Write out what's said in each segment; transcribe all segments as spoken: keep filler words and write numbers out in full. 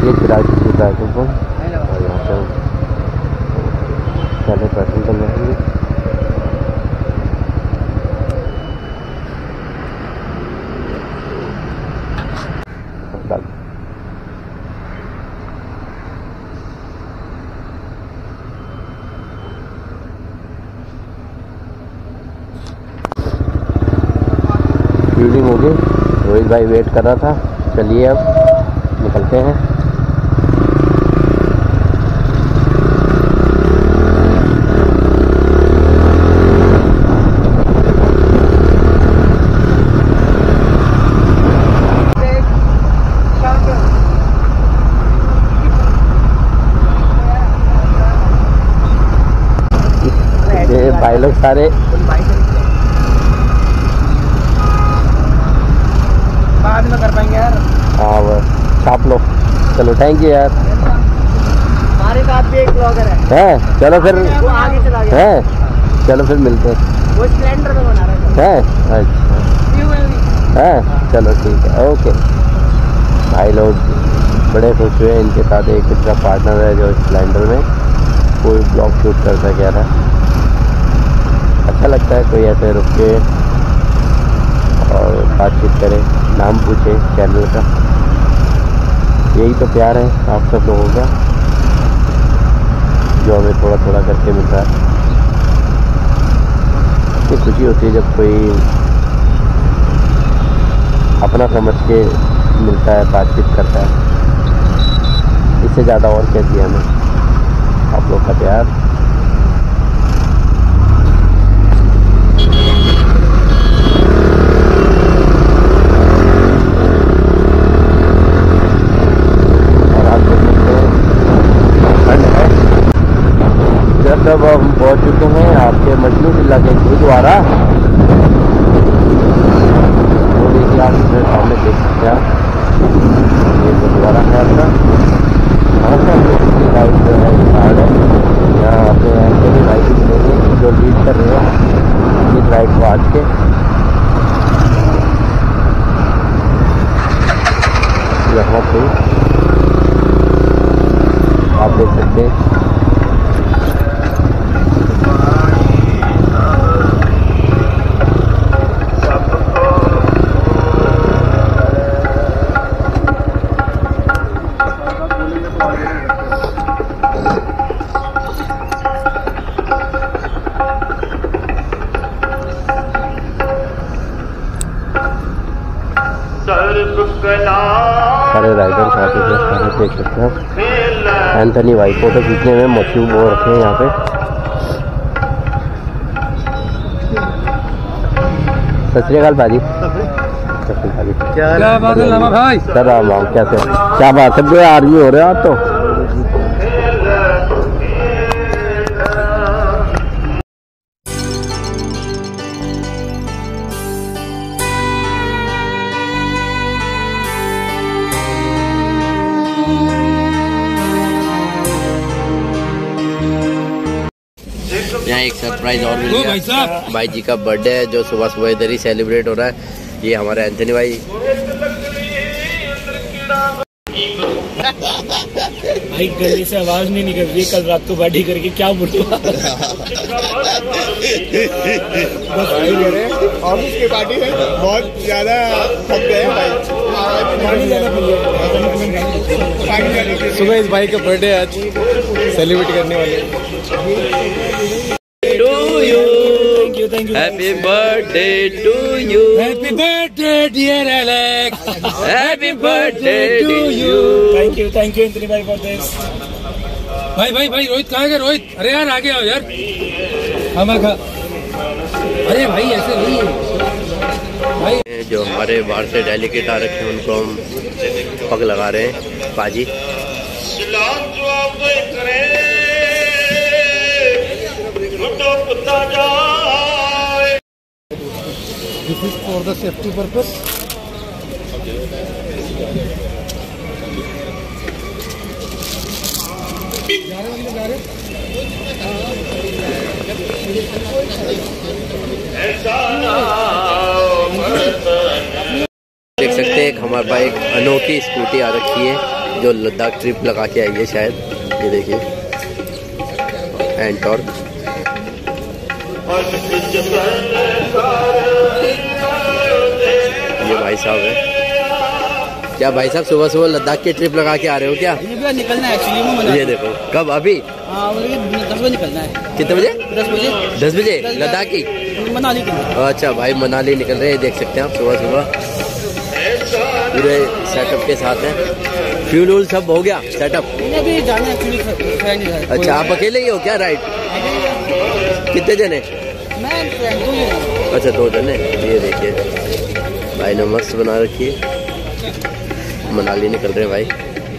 ये चिराग की petrol pump और यहाँ पे पहले पेट्रोल डलवाएंगे। फ्यूलिंग हो गई। रोहित भाई वेट कर रहा था। चलिए अब निकलते हैं। ये भाई लोग सारे बाद में कर पाएंगे यार। हाँ वो छाप लो। चलो थैंक यू यार। हमारे साथ भी एक ब्लॉगर है। है चलो फिर वो आगे चला गया है। चलो फिर मिलते हैं। वो स्प्लेंडर में बना रहा है। है अच्छा है। चलो ठीक है ओके। भाई लोग बड़े खुश हुए। इनके साथ एक इनका पार्टनर है जो स्प्लेंडर में कोई ब्लॉग शूट करता कह रहा है। अच्छा लगता है कोई ऐसे रुक के और बातचीत करे, नाम पूछे चैनल का। यही तो प्यार है आप सब लोगों का जो हमें थोड़ा थोड़ा करके मिल रहा है। इतनी खुशी होती है जब कोई अपना समझ के मिलता है, बातचीत करता है। इससे ज़्यादा और क्या चाहिए हमें आप लोग का प्यार। जब हम पहुंच चुके हैं आपके मजनू जिला के गुरुद्वारा। वो देखिए आप इधर सामने देख सकते हैं। ये गुरुद्वारा है आपका। यहाँ से अपनी राइड जो है स्टार्ट है। यहाँ अपने ऐसे भी राइड मिलेंगे जो लीड कर रहे हैं इस राइड को आज के। यहाँ पे आप देख सकते हैं सारे राइडर्स आते थे। सारे देख सकते हैं एंथनी भाई फोटो खींचने में मशहूर वो रखे हैं यहाँ पे। सत श्री अकाल भाजी। क्या बात है लामा भाई। सर राम राम कैसे क्या बात है। आर्मी हो रहे हो आप तो। यहाँ एक सरप्राइज और मिल गया। भाई जी का बर्थडे है जो सुबह सुबह इधर ही सेलिब्रेट हो रहा है। ये हमारे एंथनी भाई। भाई गले से आवाज नहीं निकल रही। कल रात को पार्टी करके क्या बोलूं। ऑफिस की पार्टी है बहुत ज्यादा थक गए भाई। सुबह इस भाई का बर्थडे आज सेलिब्रेट करने वाले। To you happy birthday to you. Happy birthday dear Alex. Happy birthday to you. Thank you thank you Anthony भाई फॉर दिस। भाई भाई भाई रोहित कहाँ गए रोहित। अरे यार आगे आओ यार। हम खा। अरे भाई ऐसे नहीं भाई। जो हमारे बाहर से डेलीकेट आ रखे हैं उनको हम पग लगा रहे हैं पाजी। This is for the safety purpose. देख सकते हैं हमारे पास एक अनोखी स्कूटी आ रखी है। जो लद्दाख ट्रिप लगा के आई है शायद। ये देखिए एंटॉर्क। ये भाई साहब है। क्या भाई साहब सुबह सुबह लद्दाख की ट्रिप लगा के आ रहे हो क्या? ये निकलना है एक्चुअली। ये देखो कब? अभी हाँ दस बजे निकलना है। कितने बजे? दस बजे। दस बजे लद्दाख की? मनाली के लिए। अच्छा भाई मनाली निकल रहे हैं, देख सकते हैं आप सुबह सुबह पूरे सेटअप के साथ हैं। फ्यूल वूल सब हो गया सेटअप? अभी जाना है। अच्छा आप अकेले ही हो क्या राइड? कितने जने? मैं दो जने। अच्छा दो जने। ये देखिए भाई ने मस्त बना रखी है। मनाली निकल रहे हैं भाई।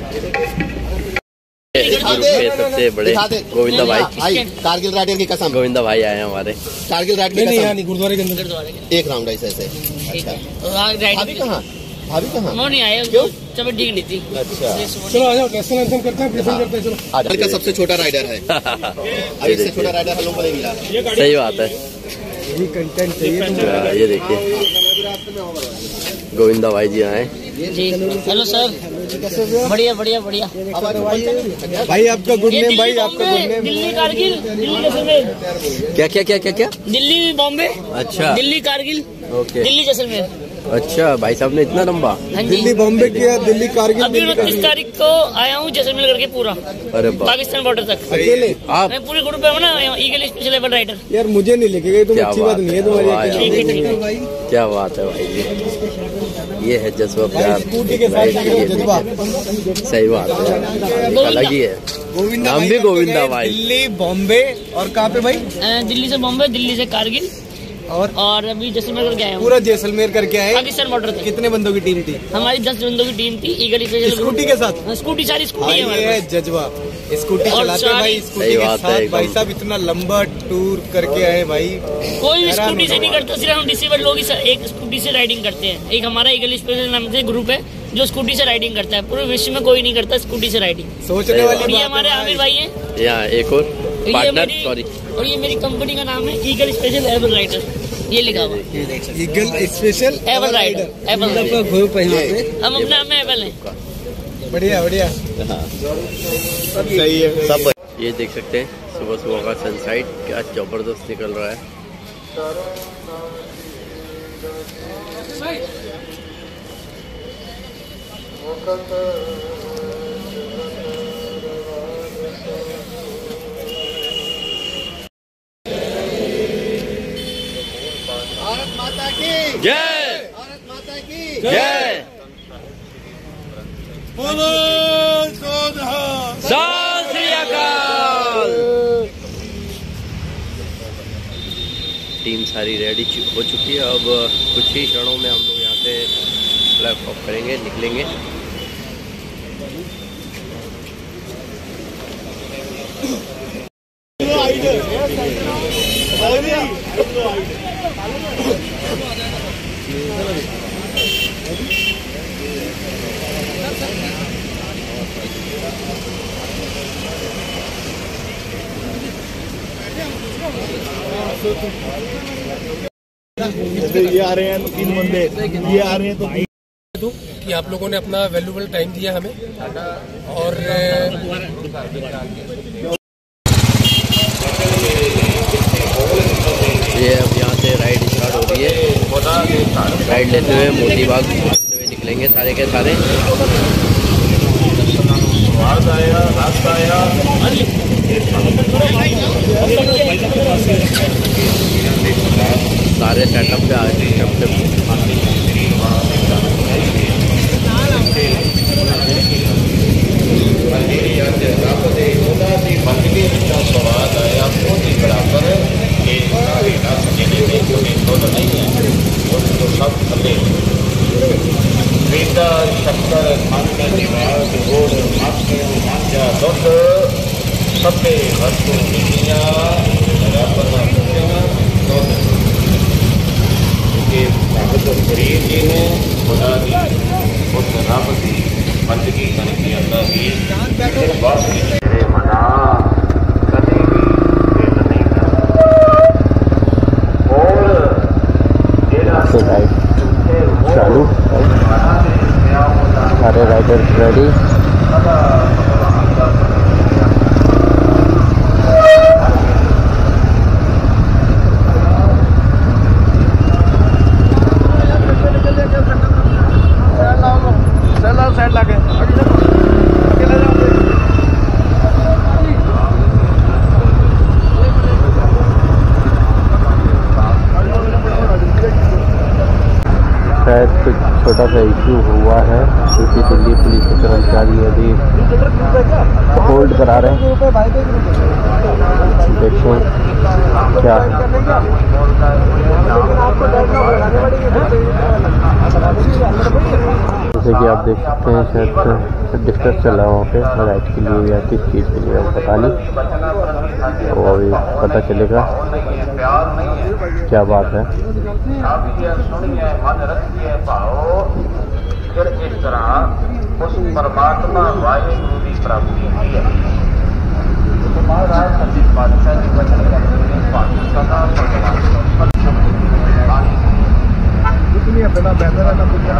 ग्रुप के सबसे बड़े गोविंदा भाई। कारगिल राइडर की कसम। गोविंदा भाई आए हैं हमारे। कारगिल राइडर की कसम। गुरुद्वारे के अंदर एक राउंड ऐसे ऐसे। भाभी कहाँ? भाभी कहाँ? वो नहीं आए। क्यों? तबीयत ठीक नहीं थी। अच्छा चलो आ जाओ, नेशनल एंथम करते हैं, प्रेजेंट करते हैं। चलो आज का सबसे छोटा राइडर है। अभी से छोटा राइडर हम लोग को नहीं मिला। सही बात है। ये कंटेंट चाहिए। ये देखिए गोविंदा भाई जी आए। जी हेलो सर। बढ़िया बढ़िया बढ़िया। भाई आपका गुड नेम भाई, आपका गुड नेम। दिल्ली कारगिल, दिल्ली जैसलमेर। क्या क्या क्या क्या क्या? दिल्ली बॉम्बे। अच्छा दिल्ली कारगिल, ओके। दिल्ली जैसलमेर। अच्छा भाई साहब ने इतना लंबा? हाँ जी। दिल्ली बॉम्बे किया, दिल्ली कारगिल। अभी उनतीस तारीख को आया हूँ जैसलमेर करके पूरा अरे बाप। पाकिस्तान बॉर्डर तक अकेले आप? मैं पूरे ग्रुप में हूँ ना, ईगल स्पेशल लेवल राइडर। यार मुझे नहीं लेके गए, तुम क्या अच्छी बात बात नहीं है है, तुम्हारी। वाह ठीक है ठीक है। क्या बात है भाई जी। ये है जज्बा प्यार। स्कूटी के साथ जज्बा। सही बात है, अलग ही है। नाम भी गोविंदा भाई। दिल्ली बॉम्बे और कहाँ पे भाई? अ, दिल्ली से बॉम्बे, दिल्ली से कारगिल और और अभी जैसलमेर करके आया हूँ। पूरा जैसलमेर करके आए। पाकिस्तान बॉर्डर तक। कितने बंदों की टीम थी? हमारी दस बंदों की टीम थी। ईगल स्पेशल स्कूटी के साथ? हाँ, स्कूटी सारी स्कूटी है हमारे ये पास। जज्बा। स्कूटी और चलाते सारी- भाई, स्कूटी सही के बात है साथ एकदम। भाई साहब इतना लंबा टूर करके आए भाई। कोई भी हैरान स्कूटी से होना नहीं करता, सिर्फ हम डिसेबल्ड लोग ही स- एक स्कूटी से राइडिंग करते हैं। एक हमारा ईगल स्पेशल नाम से ग्रुप है जो स्कूटी से राइडिंग करता है। पूरे विश्व में कोई नहीं करता स्कूटी से राइडिंग। सोचने सही वाली बात और ये बात हमारे है आमिर भाई हैं। यहाँ एक और ये पार्टनर, मेरी- सॉरी। और ये मेरी कंपनी का नाम है ईगल स्पेशल एवर राइडर। ये लिखा हुआ है eagle special ever rider. Ever rider group है यहाँ पे। हम अपने आप में एवर हैं। बढ़िया बढ़िया। सही है सब। ये देख सकते हैं सुबह सुबह का सनसाइट क्या जबरदस्त निकल रहा है। भारत माता की जय। भारत माता की जय। बोलो सोधा। सत श्री अकाल। टीम सारी रेडी हो चुकी है। अब कुछ ही क्षणों में हम लोग यहाँ से फ्लैग ऑफ करेंगे, निकलेंगे। ये आ रहे हैं तीन बंदे, ये आ रहे हैं तो कि आप लोगों ने अपना वैल्यूबल टाइम दिया हमें। और ये अब यहाँ से राइड स्टार्ट हो रही है। राइड लेते हुए मोती बाग होते हुए निकलेंगे सारे के सारे। सारे सेटअप पे आ चालू। सारे राइडर रेडी। शायद कुछ छोटा सा इश्यू हुआ है, क्योंकि दिल्ली पुलिस के कर्मचारी अभी होल्ड करा रहे हैं। देखो क्या जैसे कि आप देख सकते हैं, शायद डिस्कस चल रहा है वहाँ पे राइट के लिए या किस चीज़ के लिए पता नहीं, तो अभी पता चलेगा क्या बात है। फिर इस तरह उस परमात्मा वाहिगुरु की प्राप्ति हुई है। तो महाराज सच्ची बादशाह जी वचन अपना बेहतर ना कुछ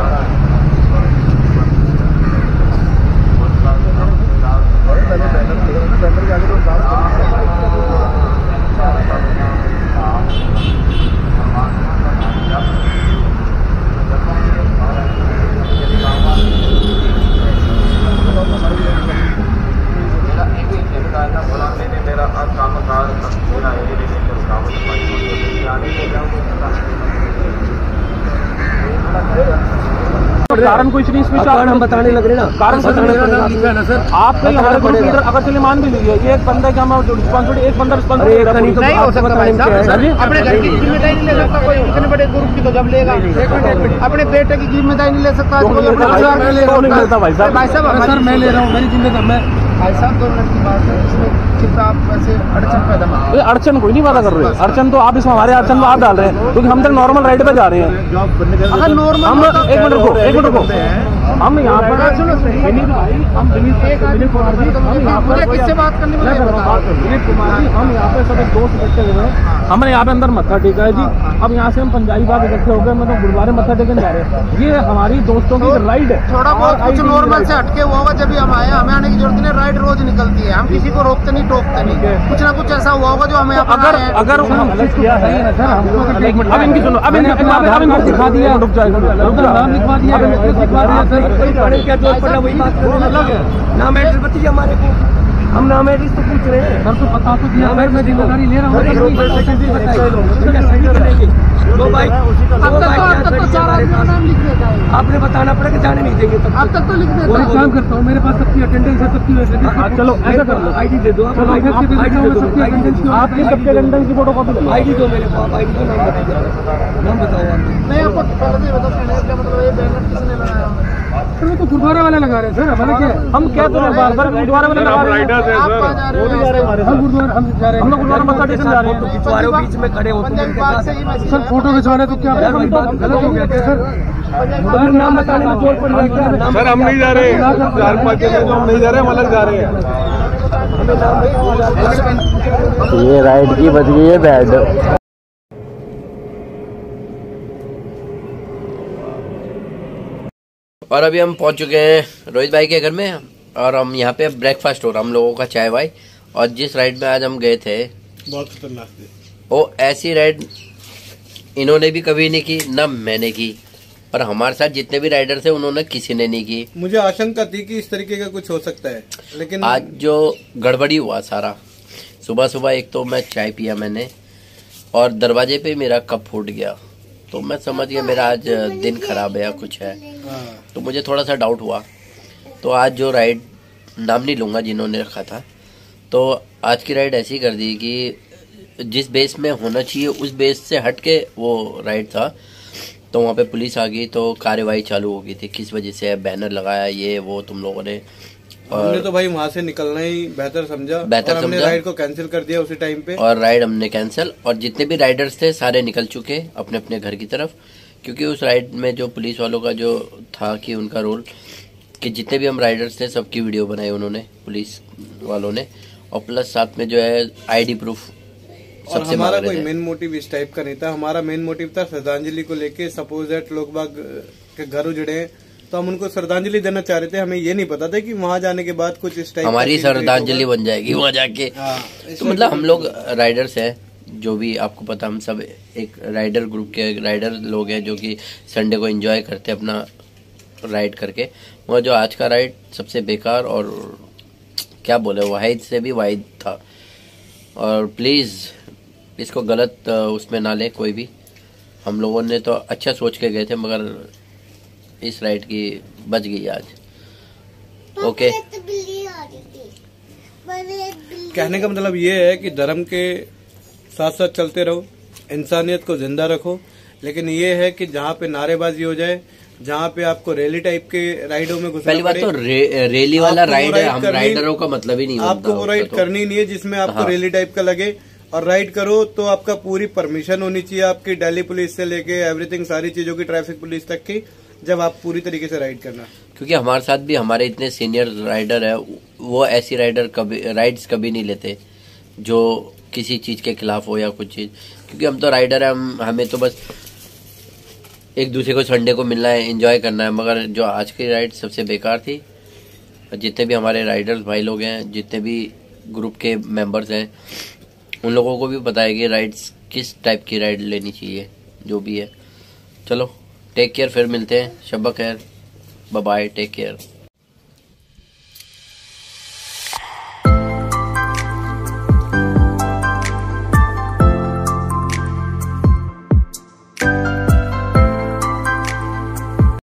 कारण कुछ नहीं, इसमें कारण हम बताने लग रहे ना, कारण बताने लग ना सर। आपके हमारे ग्रुप लीडर अगर चले मान भी लीजिए, ये एक बंदा क्या रिस्पॉन्सिबिलिटी, एक बंदा रिस्पॉन्सिबिलिटी नहीं हो सकता भाई साहब। अपने घर की जिम्मेदारी नहीं ले सकता कोई, इतने बड़े ग्रुप की तो जब लेगा अपने बेटे की जिम्मेदारी नहीं ले सकता भाई साहब। भाई साहब सर मैं ले रहा हूँ, मेरी जिम्मेदारी मैं भाई साहब दो मिनट की बात है, इसमें कितना आप वैसे अड़चन पैदा ये अड़चन कोई नहीं पैदा कर रहे हैं, अड़चन तो आप इसमें हमारे अड़चन तो आप डाल रहे हैं, क्योंकि हम तक नॉर्मल राइड पे जा रहे हैं। अगर नॉर्मल हम एक मिनट रुको, एक मिनट रुको, हम यहाँ पर किससे बात करनी है, हम यहाँ पे सब एक दोस्त बैठे हुए हैं, हमने यहाँ पे अंदर मत्था टेका है जी। अब यहाँ से हम पंजाबी बाग इकट्ठे हो गए, मतलब गुरुद्वारे मत्था टेकने जा रहे हैं। ये हमारी दोस्तों की राइड है, थोड़ा बहुत कुछ नॉर्मल से हटके हुआ होगा, जब भी हम आए हमें आने की जरूरत नहीं। राइड रोज निकलती है, हम किसी को रोकते नहीं टोकते नहीं, कुछ ना कुछ ऐसा हुआ होगा जो हमें अगर अगर अब इनकी सुनो, अब इनको दिखा दिया, रुक जाएगा नाम लिखवा दिया, नाम एड्रेस बताइए हमारे को, हम नाम एड्रेस तो पूछ रहे हैं सर, तो पता तो दिया, मैं जिम्मेदारी ले रहा हूँ। दो भाई आपने बताना पड़ेगा, जाने नहीं देंगे अब तक तो लिख देता हूँ। काम करता हूँ, मेरे पास सबकी अटेंडेंस है, सबकी चलो ऐसा कर लो, आईडी दे दो, आपकी सबके अटेंडेंस की फोटो कॉपी, आईडी दो मेरे पास, आईडी को नाम बताओ, नाम बताओ। मैं आपको किसने तो गुरुद्वारा वाला लगा रहे हैं सर, हमारा क्या हम क्या तो बार बार गुरुद्वारा वाला लगा रहे हैं, हम गुरुद्वारा हम जा रहे हैं, हम लोग गुरुद्वारा मत्था टेकने जा रहे हैं, गुरुद्वारे बीच में खड़े होते हैं सर, फोटो खिंचवाने तो क्या गलत हो गया सर, नाम बताने में जोर पड़ रहा है सर, हम नहीं जा रहे, चार पाँच जगह हम नहीं जा रहे, हम अलग जा रहे हैं। ये राइड की बच गई है बैड। और अभी हम पहुंच चुके हैं रोहित भाई के घर में, और हम यहाँ पे ब्रेकफास्ट हो रहा हम लोगों का, चाय वाय। और जिस राइड में आज हम गए थे बहुत खतरनाक थी, वो ऐसी राइड इन्होंने भी कभी नहीं की, न मैंने की, और हमारे साथ जितने भी राइडर थे उन्होंने किसी ने नहीं की। मुझे आशंका थी कि इस तरीके का कुछ हो सकता है, लेकिन आज जो गड़बड़ी हुआ सारा, सुबह सुबह एक तो मैं चाय पिया मैंने, और दरवाजे पे मेरा कप फूट गया, तो मैं समझ गया मेरा आज दिन खराब है या कुछ है, तो मुझे थोड़ा सा डाउट हुआ। तो आज जो राइड, नाम नहीं लूँगा जिन्होंने रखा था, तो आज की राइड ऐसी कर दी कि जिस बेस में होना चाहिए उस बेस से हट के वो राइड था। तो वहाँ पे पुलिस आ गई, तो कार्यवाही चालू हो गई थी, किस वजह से बैनर लगाया ये वो तुम लोगों ने। और हमने तो भाई वहाँ से निकलना ही बेहतर समझा, बेहतर और हमने समझा, राइड को कैंसिल कर दिया उसी टाइम पे, और राइड हमने कैंसिल। और जितने भी राइडर्स थे सारे निकल चुके अपने अपने घर की तरफ, क्योंकि उस राइड में जो पुलिस वालों का जो था कि उनका रोल कि जितने भी हम राइडर्स थे सबकी वीडियो बनाई उन्होंने, पुलिस वालों ने, और प्लस साथ में जो है आईडी प्रूफ और हमारा कोई मेन मोटिव इस टाइप का नहीं था। हमारा मेन मोटिव था श्रद्धांजलि को लेके, सपोज दैट लोग बाग के घर उजड़े, तो हम उनको श्रद्धांजलि देना चाह रहे थे। हमें ये नहीं पता था कि वहाँ जाने के बाद कुछ इस टाइप हमारी श्रद्धांजलि बन जाएगी वहाँ जाके। तो मतलब हम लोग राइडर्स हैं, जो भी आपको पता, हम सब एक राइडर ग्रुप के राइडर लोग हैं जो कि संडे को एंजॉय करते हैं अपना राइड करके। वह जो आज का राइड सबसे बेकार और क्या बोले वाहिद से भी वाहिद था। और प्लीज़ इसको गलत उसमें ना ले कोई भी। हम लोगों ने तो अच्छा सोच के गए थे, मगर इस राइड की बच गई आज। ओके, कहने का मतलब ये है कि धर्म के साथ साथ चलते रहो, इंसानियत को जिंदा रखो। लेकिन ये है कि जहाँ पे नारेबाजी हो जाए, जहाँ पे आपको रैली टाइप के राइडों में घुसना पहली बात तो रे, रैली वाला राइड है, हम राइडरों का मतलब ही नहीं होता। आपको वो राइड करनी नहीं है जिसमें आपको रैली टाइप का लगे। और राइड करो तो आपका पूरी परमिशन होनी चाहिए, आपकी दिल्ली पुलिस से लेके एवरीथिंग, सारी चीजों की, ट्रैफिक पुलिस तक की, जब आप पूरी तरीके से राइड करना। क्योंकि हमारे साथ भी हमारे इतने सीनियर राइडर है, वो ऐसी राइडर कभी राइड्स कभी नहीं लेते जो किसी चीज के खिलाफ हो या कुछ चीज। क्योंकि हम तो राइडर है, हम हमें तो बस एक दूसरे को संडे को मिलना है, एंजॉय करना है। मगर जो आज की राइड सबसे बेकार थी। जितने भी हमारे राइडर्स भाई लोग हैं, जितने भी ग्रुप के मेंबर्स हैं, उन लोगों को भी पता है कि राइड्स किस टाइप की राइड लेनी चाहिए, जो भी है। चलो टेक केयर, फिर मिलते हैं। शब्बा खैर, बाय बाय, टेक केयर।